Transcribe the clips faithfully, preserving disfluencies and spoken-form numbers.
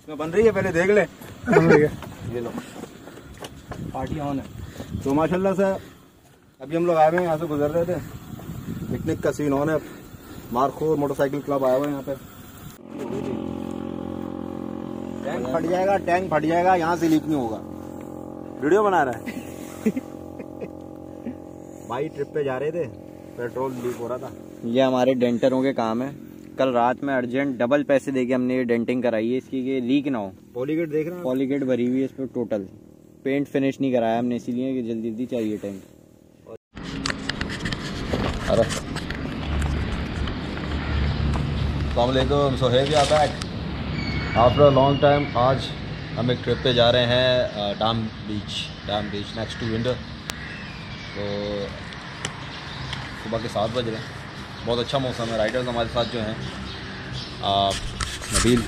इसमें बन रही है, पहले देख ले। ये लो पार्टी ऑन है। तो माशाल्लाह से अभी हम लोग आए हुए हैं, यहाँ से गुजर रहे थे, पिकनिक का सीन ऑन है। मारखोर मोटरसाइकिल क्लब आया हुआ है यहाँ पे। टैंक फट जाएगा, टैंक फट जाएगा, यहाँ से लीक नहीं होगा। वीडियो बना रहा है। भाई ट्रिप पे जा रहे थे, पेट्रोल लीक हो रहा था। ये हमारे डेंटरों के काम है। कल रात में अर्जेंट डबल पैसे देके हमने ये डेंटिंग कराई है इसकी, कि लीक ना हो। पॉलीगेट देख रहे हैं? पॉलीगेट भरी हुई है इस पर टोटल। पेंट फिनिश नहीं कराया हमने, इसीलिए कि जल्दी जल्दी चाहिए टैंक। अरे अस्सलामुअलैकुम, so hi we are back after a long time. आज हम एक ट्रिप पे जा रहे हैं, Daam beach. Daam beach next to Winder. तो सुबह के सात बज रहे हैं, बहुत अच्छा मौसम है। राइडर्स हमारे साथ जो हैं, नबील,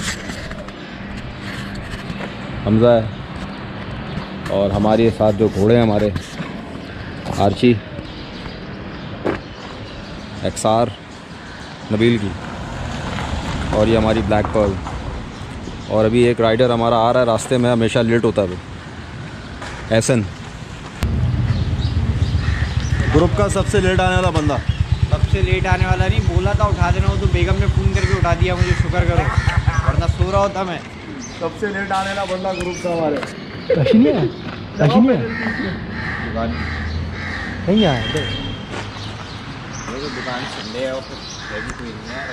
हमजा है, और हमारे साथ जो घोड़े हैं हमारे, आर्ची, एक्सआर नबील की, और ये हमारी ब्लैक पर्ल। और अभी एक राइडर हमारा आ रहा है रास्ते में, हमेशा लेट होता है वो, एहसन, ग्रुप का सबसे लेट आने वाला बंदा। सबसे लेट आने वाला नहीं, बोला था उठा देना, वो तो बेगम ने फ़ोन करके उठा दिया, मुझे शुक्र करो, वरना सो रहा होता मैं। सबसे लेट आने वाला बंदा ग्रुप का हमारे। नहीं है नहीं आया दुकान संडे है और फिर कोई नहीं है।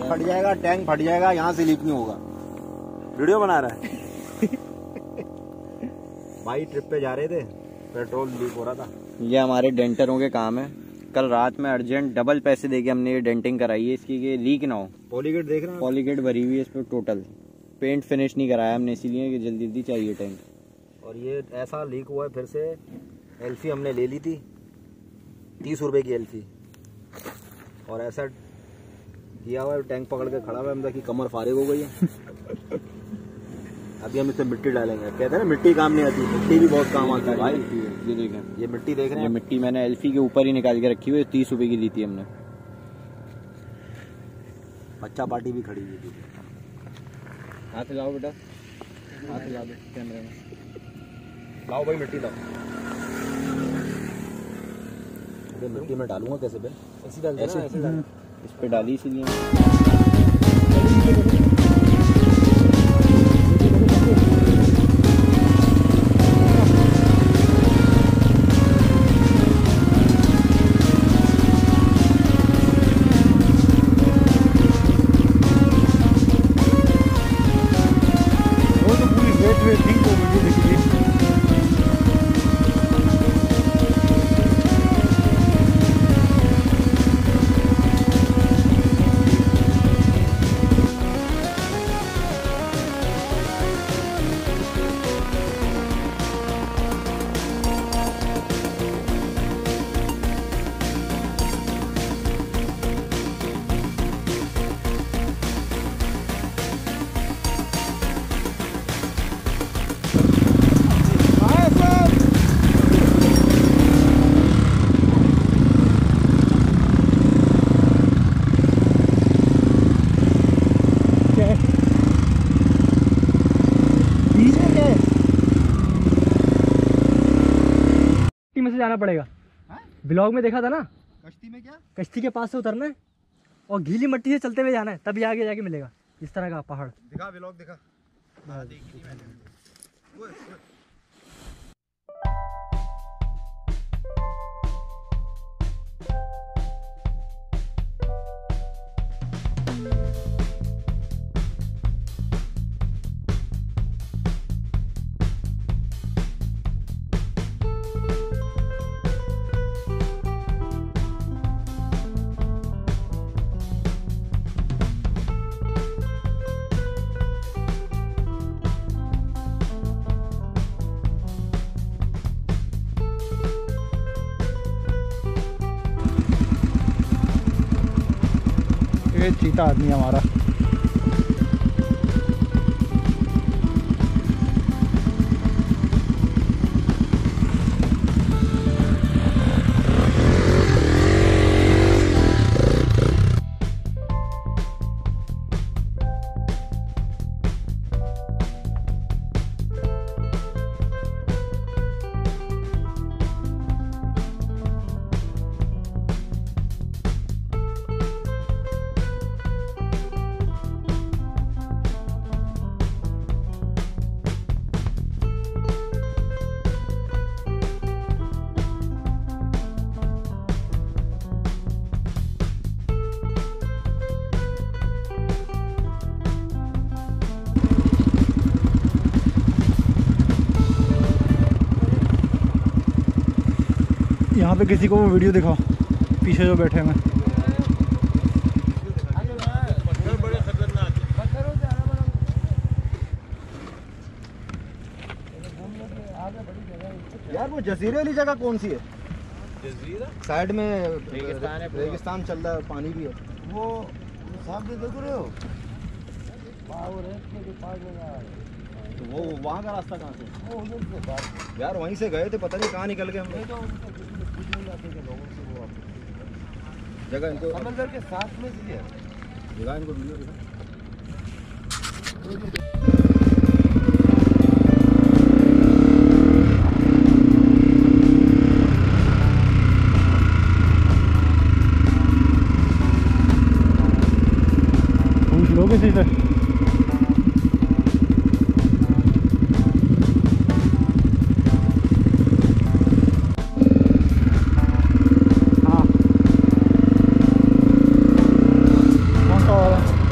फट जाएगा, टैंक फट जाएगा, यहाँ से लीक नहीं होगा। वीडियो बना रहा है। भाई ट्रिप पे जा रहे थे, पेट्रोल लीक हो रहा था। ये हमारे डेंटरों के काम है। कल रात में अर्जेंट डबल पैसे देके हमने ये डेंटिंग कराई है इसकी कि लीक ना हो। पॉलीगेट देख रहे हैं? पॉलीगेट भरी हुई है इस पर टोटल। पेंट फिनिश नहीं कराया हमने इसीलिए कि जल्दी जल्दी चाहिए टैंक। और ये ऐसा लीक हुआ है फिर से। एल्फी हमने ले ली थी तीस रुपए की एल्फी, और ऐसा किया हुआ है, टैंक पकड़ के खड़ा हुआ है, मतलब की कमर फारिग हो गई है। अभी हम इसमें मिट्टी डालेंगे। कहते हैं ना मिट्टी काम नहीं आती, मिट्टी भी बहुत काम आता है भाई। ये देखें, ये मिट्टी देख रहे हैं? ये मिट्टी मैंने एल्फी के ऊपर ही निकाल के रखी हुई है, तीस रुपए की दी थी हमने। बच्चा पार्टी भी खड़ी हुई थी। हाथ लाओ बेटा, हाथ ला दो कैमरे में। लाओ भाई मिट्टी लाओ। अरे मिट्टी में डालूंगा कैसे बे? ऐसी डाल ऐसे ऐसे डाल। इस पे डाली इसीलिए। में से जाना पड़ेगा। ब्लॉग में देखा था ना, कश्ती में क्या? कश्ती के पास से उतरना है और गीली मिट्टी से चलते हुए जाना है, तभी आगे जाके मिलेगा इस तरह का पहाड़। दिखा ब्लॉग दिखा। हाँ, देखी नहीं मैंने। वो, वो। ये चीता आदमी हमारा। यहाँ पे किसी को वो वीडियो दिखाओ, पीछे जो बैठे हैं। यार वो जजीरे वाली जगह कौन सी है? जजीरा साइड में रेगिस्तान है, रेगिस्तान चल रहा है, पानी भी है। वो सामने देख रहे हो, तो वो वहाँ का रास्ता कहाँ से? यार वहीं से गए थे, पता नहीं कहाँ निकल गए हम लोग। जगह इनको समंदर के साथ में है, जगह इनको वीडियो दिखा। पूछ लो किसी से। हाँ कौन सा वाला?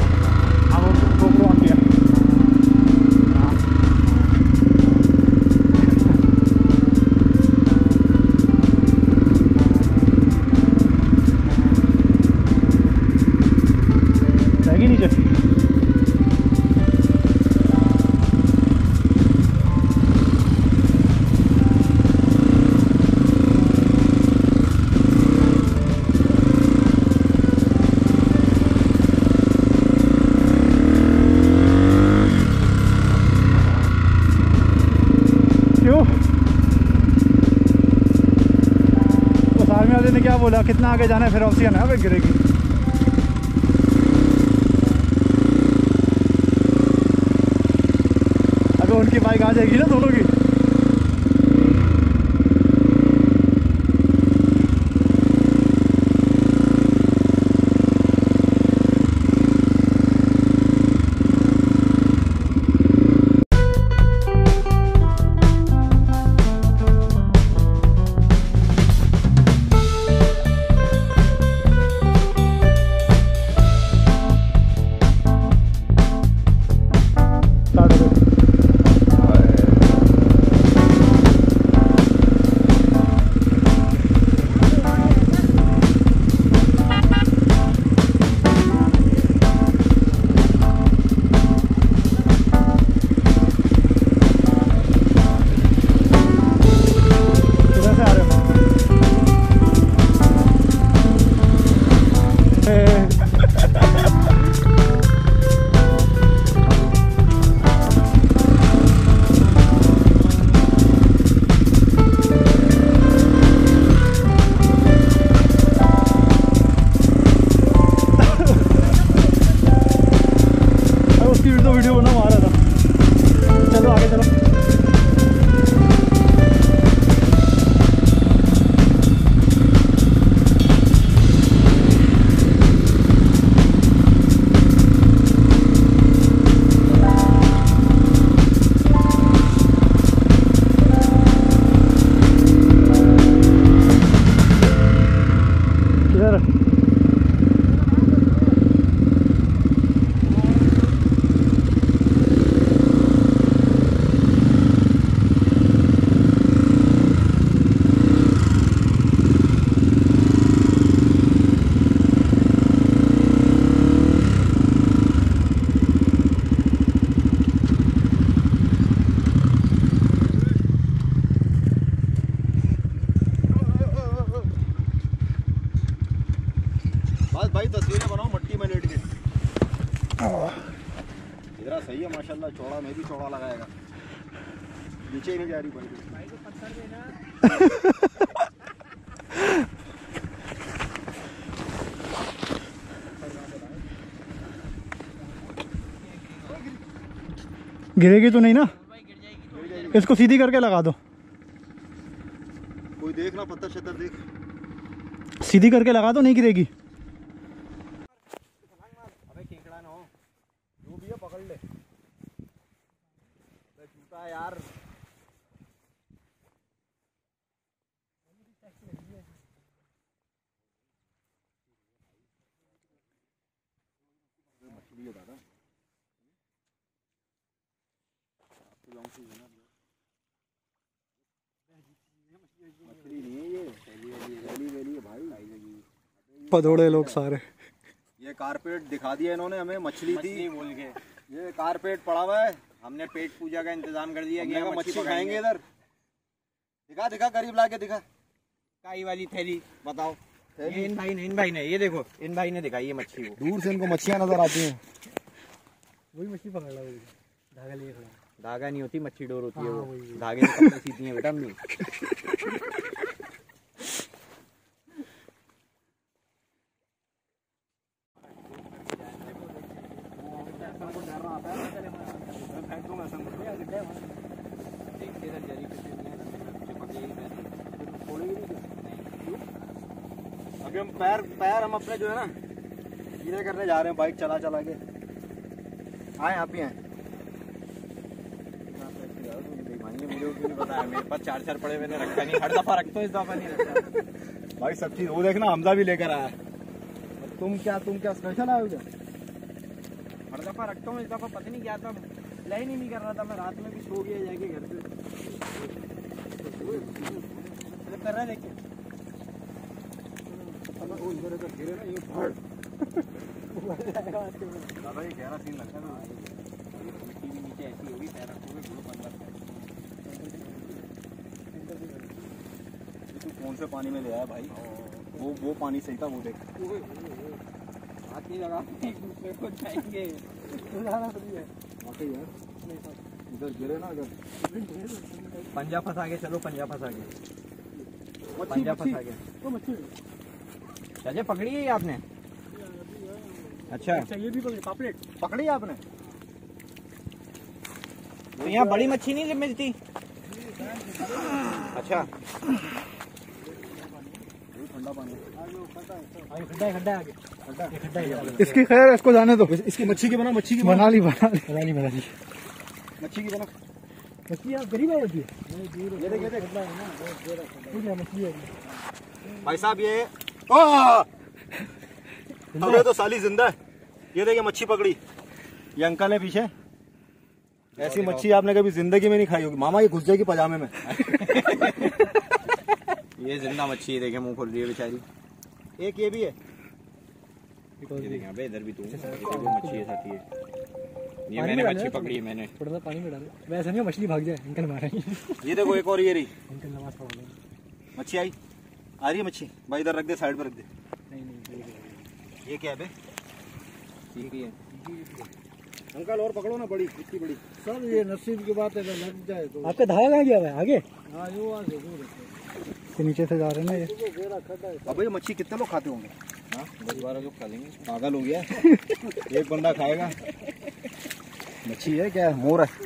बोला कितना आगे जाना है, फिर वापसी आना है, गिरेगी। अगर उनकी बाइक आ जाएगी ना दोनों की। वीडियो बना आ रहा था। चलो आगे चलो। भाई तस्वीरें बनाओ मट्टी में लेट के। इधर सही है माशाल्लाह, चौड़ा में भी चौड़ा लगाएगा, नीचे ही नहीं जा रही भाई को पत्थर देना। गिरेगी तो नहीं ना? इसको सीधी करके लगा दो। कोई देख ना, पत्थर शत्तर देख, सीधी करके लगा दो, नहीं गिरेगी। जो भी है पकड़ ले, झूठा यार। मछली है दादा, मछली नहीं है ये, वेली वेली है भाई। पधोड़े लोग सारे। ये कारपेट दिखा दिया इन्होंने हमें, मछली थी बोल के। ये कारपेट पड़ा हुआ है, हमने पेट पूजा का इंतजाम कर दिया कि मछली खाएंगे इधर। दिखा दिखा करीब ला के दिखा, काई वाली थैली बताओ। ये इन भाई ने इन भाई ने ये देखो, इन भाई ने दिखाई है मच्छी। वो दूर से इनको मच्छियां नजर आती हैं। वही मछली पकड़ ला, धागा लिए खड़ा। धागा नहीं होती, मच्छी डोर होती है वो। हाँ, धागे में कपड़े सीती हैं बेटा अम्मी। अभी हम पैर पैर हम अपने जो है ना सीधे करने जा रहे हैं, बाइक चला चला के। आए आप ही आए। मुझे नहीं पता है, मेरे पास चार चार पड़े मैंने रखा नहीं, हर दफा रखता हूँ, इस दफा नहीं रखता। भाई सब चीज वो देखना, हमजा भी लेकर आया। तुम क्या तुम क्या स्पेशल आए हो क्या? हर दफा रखता हूँ, इस दफा पता नहीं क्या था, लाइन ही नहीं कर रहा था मैं, रात में भी सो गया जाके घर पे। कर रहा है देखिए, इधर इधर गिरे ना ये फड़। दादा ये गहरा सीन लगता है। मिट्टी भी नीचे ऐसी होगी, पैर रखोगे ग्रुप अंदर। तू कौन से पानी में ले आया भाई? वो वो पानी सही था, वो देख। हाथ नहीं लगा, एक दूसरे को जाएंगे। वाकई यार, इधर गिरे ना अगर। पंजा फंसा के चलो, पंजा फंसा के, पंजा फंसा के। चाचा पकड़ी है आपने? अच्छा ये भी पापलेट पकड़ी आपने? तो यहाँ बड़ी मच्छी नहीं मिलती? अच्छा ठंडा पानी खड्डा है खड्डा है आगे खड्डा खड्डा है। इसकी खैर इसको जाने दो। इसकी मच्छी की बना मच्छी की बना ली बना ली बना ली बना ली मच्छी की बना। मछली आप गरीब है ये ये देख ये देख मछली है भाई साहब ये आ! अबे तो साली जिंदा है। ये देखिए मच्छी पकड़ी, ये अंकल है पीछे। ऐसी मच्छी आपने कभी जिंदगी में नहीं खाई होगी मामा, ये घुस जाएगी पजामे में। ये जिंदा मच्छी है, देखे मुंह खोल रही है बेचारी। एक ये भी है, ये देखें अबे इधर भी तू मच्छी है साथी है। ये मैंने मच्छी पकड़ी है मैंने। थोड़ा सा पानी में डालो, वैसे नहीं मछली भाग जाए, अंकल मारेंगे। ये देखो एक और ये रही अंकल नमाज पढ़ लेंगे। मच्छी आई, आ रही है मच्छी भाई, इधर रख दे, साइड पर रख दे। नहीं नहीं ये क्या है बे? ठीक है अंकल और पकड़ो ना, बड़ी इतनी बड़ी। सर ये नसीब की बात है, अगर लग जाए तो। आपका धागा कहाँ गया हुआ है आगे? हाँ ये वहाँ से दूर है, नीचे से जा रहे हैं ना ये। घेरा खड्डा है। अब ये मच्छी कितने लोग खाते होंगे? हाँ दस बारह लोग खा लेंगे। पागल हो गया एक बंदा खाएगा। मच्छी है क्या, मोर है?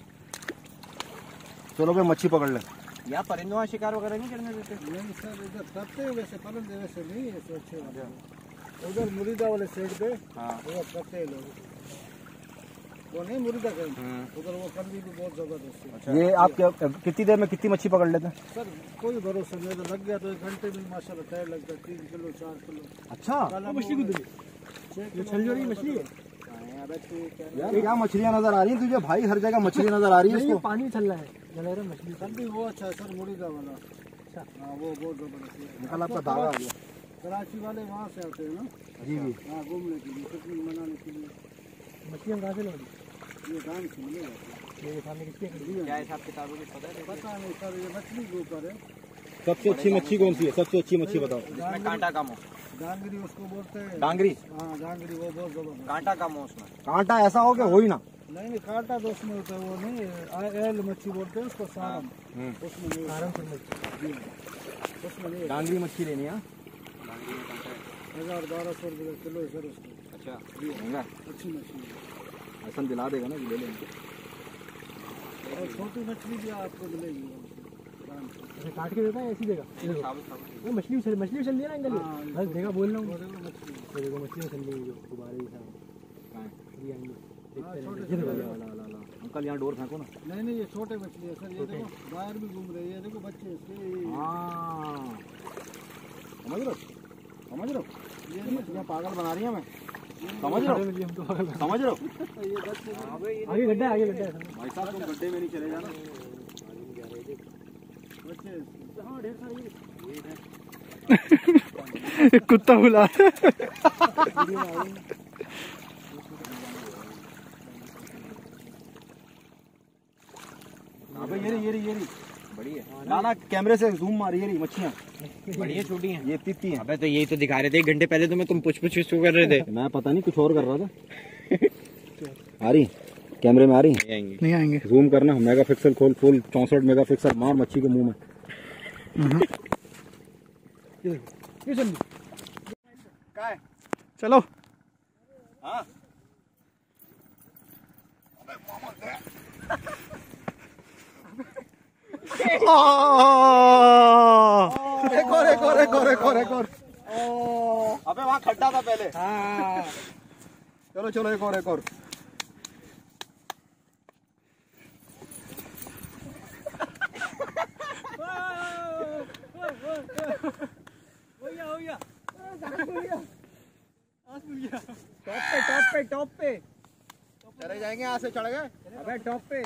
चलो भाई मच्छी पकड़ ले। यहाँ परिंदों का शिकार वगैरह नहीं करने देते? नहीं सर इधर करते हैं वैसे, परंदे वैसे नहीं है, अच्छे वाले उधर मुरीदा वाले साइड पे हाँ उधर करते हैं लोग, वो नहीं मुरीदा कहीं उधर, वो कंदी भी बहुत जबरदस्त है। ये आप क्या कितनी देर में कितनी मच्छी पकड़ लेते हैं? सर कोई भरोसा नहीं, तो लग गया तो एक घंटे में माशाल्लाह टाइम लगता है, तीन किलो चार किलो। अच्छा काला मछली मोर को छह ये छल जोड़ी मछली है अबे तू क्या यार क्या मछलियाँ नजर आ रही है तुझे भाई? हर जगह मछली नजर आ रही है नहीं, ये इसको। पानी में चल रहा है, जला रहा मछली। कंदी वो अच्छा है सर, मुरीदा वाला। अच्छा हाँ वो बहुत जबरदस्त है। निकल आपका धागा आ गया। कराची वाले वहाँ से आते हैं ना, जी जी। हाँ घूमने के लिए, पिकनिक मनाने के लिए। मछली हम कहाँ से लोगे? ये गांव से मिलेगा। ये सामने किसके खड़ी है? क्या हिसाब किताब है पता है? पता नहीं सर, ये मछली के ऊपर है। सबसे अच्छी मच्छी कौन सी है? सबसे अच्छी मच्छी बताओ। जिसमें कांटा कम हो। डांगरी उसको बोलते हैं। डांगरी? हाँ डांगरी, वो बहुत जबरदस्त। कांटा कम हो उसमें। कांटा ऐसा हो क्या? हो ही ना। नहीं नहीं कांटा तो उसमें होता है, वो नहीं आ- एल मच्छी बोलते हैं उसको, सारम उसमें नहीं होता। आराम से मछली। जी, उसमें नहीं होता। डांगरी मच्छी लेनी है? हजार बारह सौ रुपये किलो है सर उसको। अच्छा महंगा अच्छी मछली है, ऐसा दिला देगा ना कि ले लेंगे। और छोटी मछली भी आपको मिलेगी। ऐसे काट के देता है ऐसी देगा? वो मछली उछल मछली उछल लिया ना अंकल, हाँ, ये बस देखा बोल रहा हूँ। मछली ये देखो मछली उछल ली, जो गुब्बारे के साथ ये आएंगे। हाँ, देखते छोटे रहेंगे। ये देखो, ला, ला, ला, ला। अंकल यहाँ डोर फेंको ना। नहीं नहीं ये छोटे मछली है सर, ये देखो बाहर भी घूम रही है, देखो बच्चे इसके। हाँ समझ रहे हो, समझ रहे हो? ये मछलियाँ पागल बना रही है मैं, समझ रहे हो? मछली हम तो पागल हैं। समझ रहे हो? ये बच्चे आगे गड्ढा है, आगे गड्ढा है। भाई साहब तुम गड्ढे में नहीं चले जाना। बच्चे हाँ ढेर सारे कुत्ता बुला अबे ये रही ये रही ये रही बड़ी है। ना ना कैमरे से जूम मारी ये रही मच्छियाँ, बड़ी है छोटी है? ये इतनी इतनी है। अबे तो यही तो दिखा रहे थे एक घंटे पहले, तो मैं तुम पुछ पुछ कर रहे थे। मैं पता नहीं कुछ और कर रहा था। आ रही कैमरे में आ रही नहीं आएंगी। नहीं आएंगे। जूम करना, मेगा पिक्सल खोल, फुल चौसठ मेगा पिक्सल मार मच्छी के मुंह में। ये चल क्या है? चलो हाँ एक और एक और एक और एक और एक और। अबे वहाँ खड्डा था पहले। चलो चलो एक और एक और। टॉप पे टॉप पे टॉप पे चले जाएंगे, यहाँ से चढ़ गए। अबे टॉप पे।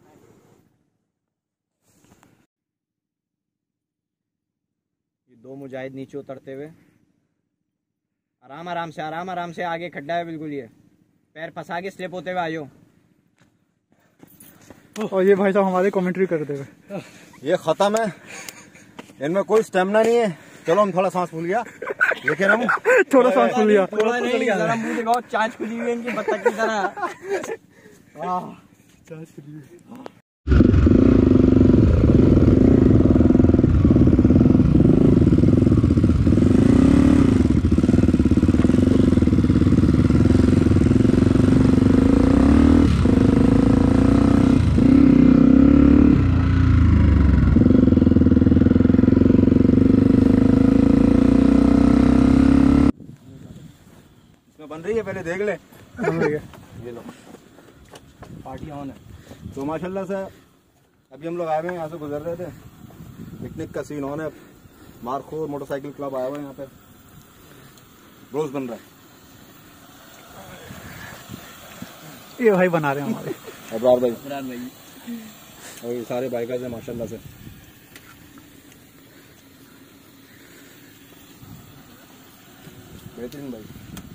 ये दो मुजाहिद नीचे उतरते हुए आराम आराम से आराम आराम से, आगे खड्डा है बिल्कुल, ये पैर फंसा के स्लिप होते हुए आयो। और ये भाई साहब हमारे कमेंट्री कर देगा। ये खत्म है, इनमें कोई स्टेमिना नहीं है। चलो हम थोड़ा सांस फूल गया, लेकिन हम थोड़ा सांस फूल लिया। थोड़ा नहीं, जरा मुंह दिखाओ, चांच खुली हुई है इनकी बत्तख की तरह। बन रही है, पहले देख ले। समझ गया। ये लो पार्टी ऑन है। तो माशाल्लाह से अभी हम लोग आए हुए हैं, यहाँ से गुजर रहे थे, पिकनिक का सीन ऑन है। मारखोर मोटरसाइकिल क्लब आया हुआ है यहाँ पे, रोज बन रहा है। ये भाई बना रहे हैं हमारे अबरार भाई, अबरार भाई और ये सारे बाइकर्स हैं माशाल्लाह से। बेहतरीन भाई।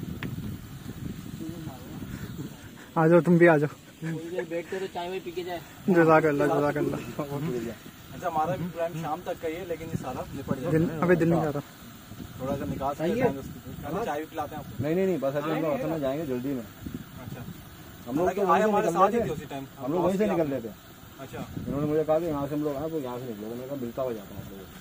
आ जाओ, तुम भी आ जाओ। बैठते तो चाय वाय पी के जाए। जज़ाकल्लाह जज़ाकल्लाह। अच्छा हमारा भी प्लान शाम तक का ही है, लेकिन ये सारा निपट जाए। दिन अबे दिन नहीं जा रहा। थोड़ा सा निकाल चाय भी पिलाते हैं आपको। नहीं नहीं नहीं, बस अभी हम लोग असल में जाएंगे जल्दी में। अच्छा हम लोग तो आए हमारे साथ ही थे उसी टाइम, हम लोग वहीं से निकल रहे थे। अच्छा इन्होंने मुझे कहा कि यहाँ से हम लोग आए तो यहाँ से निकले, मैंने कहा मिलता हुआ जाता हूँ आप लोगों को।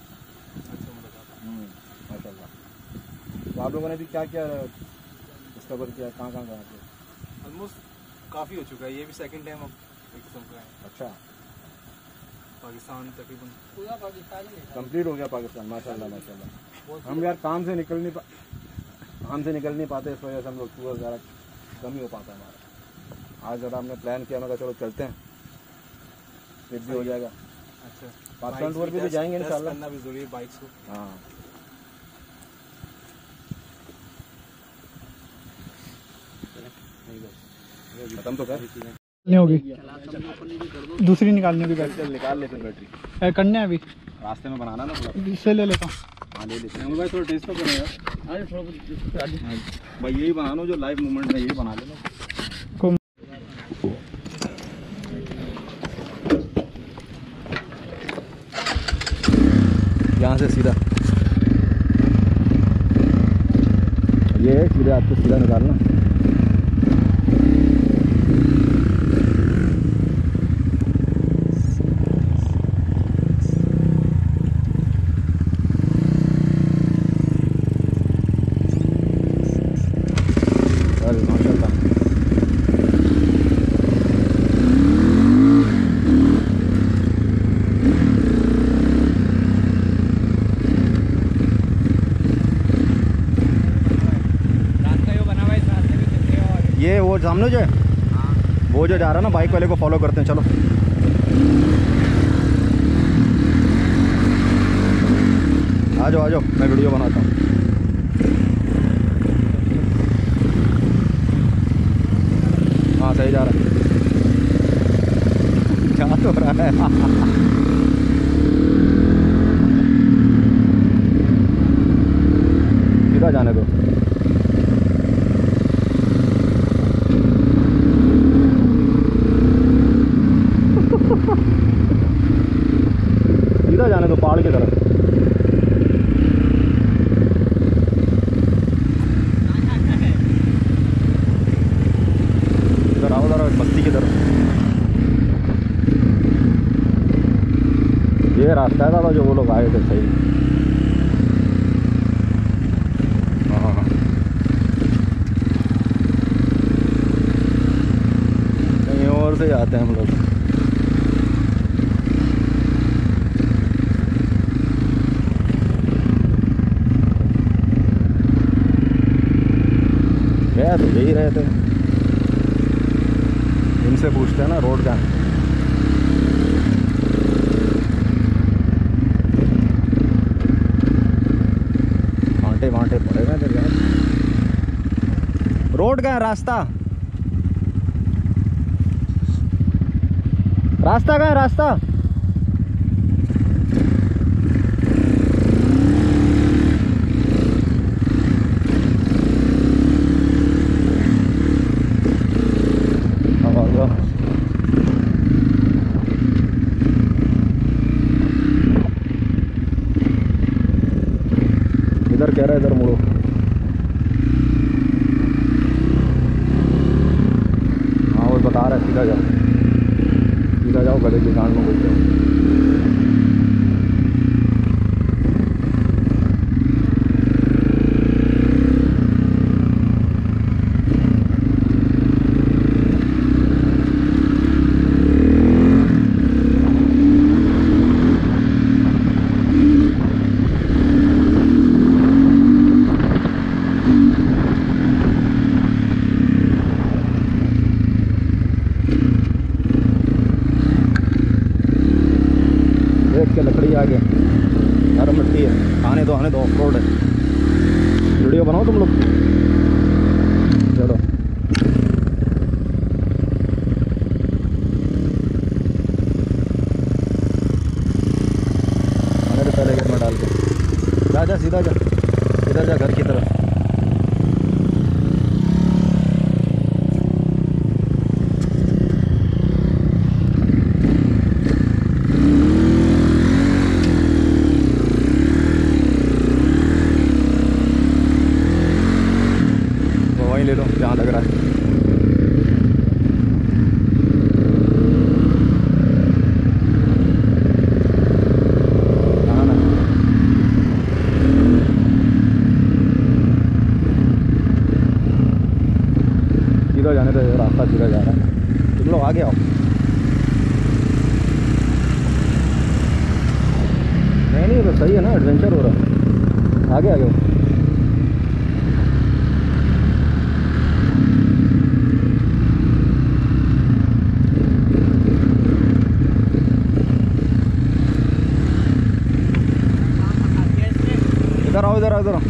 माशाल्लाह। तो आप लोगों ने भी क्या क्या डिस्कवर किया, कहाँ कहाँ गए? ऑलमोस्ट काफ़ी हो चुका है, ये भी सेकंड टाइम अब एक किस्म का है। अच्छा पाकिस्तान तकरीबन पूरा पाकिस्तान ही है। कंप्लीट हो गया पाकिस्तान, माशाल्लाह माशाल्लाह। हम यार काम से निकल नहीं पा काम से निकल नहीं पाते, इस वजह से हम लोग टूर ज़्यादा कम ही हो पाता है हमारा। आज ज़रा हमने प्लान किया, मैं कहा चलो चलते हैं, ट्रिप भी हो जाएगा। अच्छा पाकिस्तान टूर भी, भी जाएंगे इंशाल्लाह। करना भी जरूरी है बाइक्स को। हाँ खत्म तो कर, नहीं होगी, दूसरी निकालनी होगी बैटरी। चल निकाल लेते बैटरी, ए, करने हैं अभी, रास्ते में बनाना ना पूरा। इससे ले लेता हूँ। हाँ ले लेते हैं भाई, थोड़ा टेस्ट तो करेगा भाई। यही बना लो जो लाइव मूवमेंट में, यही बना लेना। यहाँ से सीधा ये है, सीधा आपको सीधा निकालना। अरे माशाल्लाह, ये वो सामने जो है, वो जो जा रहा है ना, बाइक वाले को फॉलो करते हैं। चलो आ जाओ आ जाओ, मैं वीडियो बनाता हूँ। हाँ सही जा रहा है, क्या तो रहा है। सीधा जाने दो। सीधा जाने दो पहाड़ की तरफ। इधर आओ, इधर बस्ती की तरफ। ये रास्ता है दादा जो वो लोग आए थे, सही। हाँ हाँ कहीं और से आते हैं हम लोग। गया तो यही रहे थे, इनसे पूछते हैं ना रोड का। कांटे वांटे पड़े हुए थे यार। रोड का है, रास्ता रास्ता का है, रास्ता। इधर कह रहा है, इधर मुड़ो। हाँ वो बता रहा है सीधा जाओ, सीधा जाओ, गले की गांड में घुस जाओ। वीडियो बनाओ तुम लोग। चलो आने तो पहले घर में डाल के जा जा सीधा जा इधर जा घर की तरफ। वहीं ले लो जहाँ लग रहा है। हाँ ना सीधा जाने तो रास्ता सीधा जा रहा है। तुम लोग आगे आओ। नहीं नहीं तो सही है ना, एडवेंचर हो रहा है। आगे आगे आओ। इधर आओ इधर आओ इधर आओ।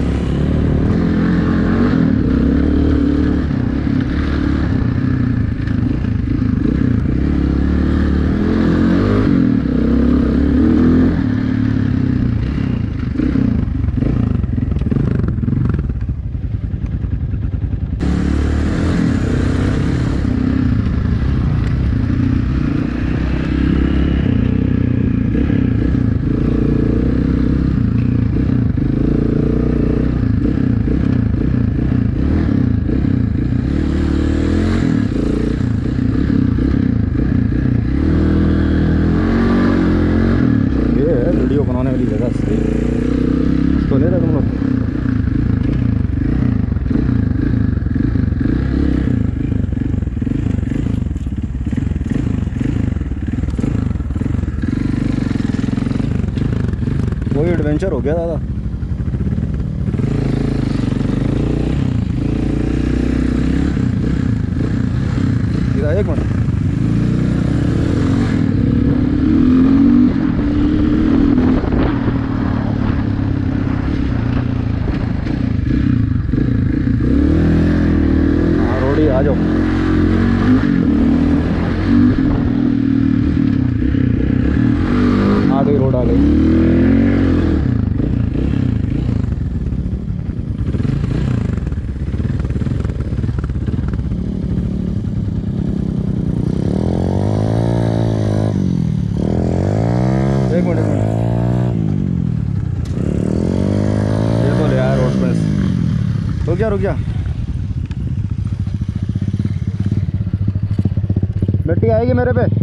वीडियो बनाने वाली जगह से तो ले रहे तुम लोग। वही एडवेंचर हो गया दादा। एक मिनट आ जाओ। आ गई रोड आ गई। एक मिनट ये तो ले आया रोड पे। रुक जा रुक जा। मिट्टी आएगी मेरे पे।